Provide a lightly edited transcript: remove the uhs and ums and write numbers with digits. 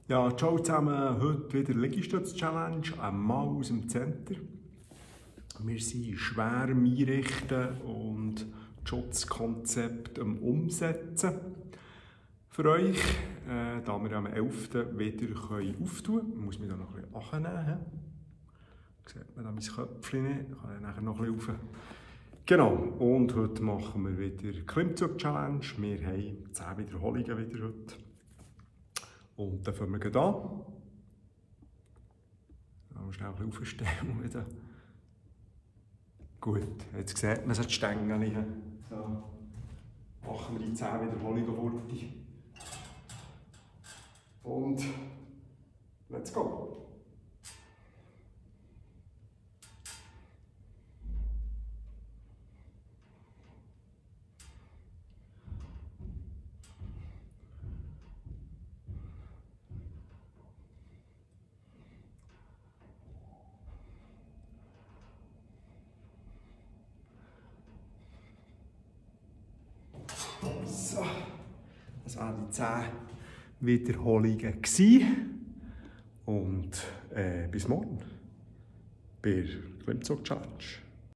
Ja, ciao zusammen, heute wieder Liegestütz-Challenge, einmal aus dem Center. Wir sind schwer am Einrichten und das Schutzkonzept am Umsetzen für euch, da wir am 11. wieder auftun können. Ich muss mich da noch ein bisschen annehmen. Sieht man da mein Köpfchen nicht, ich kann ich nachher noch ein bisschen rauf. Genau, und heute machen wir wieder Klimmzug-Challenge. Wir haben 10 Wiederholungen wieder heute. Und dann fangen wir gleich an. Dann schnell ein bisschen aufstehen wieder. Gut, jetzt sieht man so die Stängel hier. So, machen wir die 10 Wiederholungen fort. Und let's go! So, das waren die 10 Wiederholungen. Und bis morgen bei der Klimmzug-Challenge.